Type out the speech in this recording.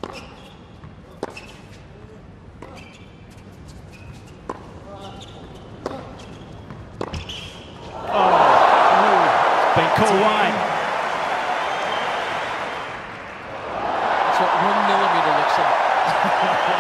Been called wide. That's what 1 millimeter looks like.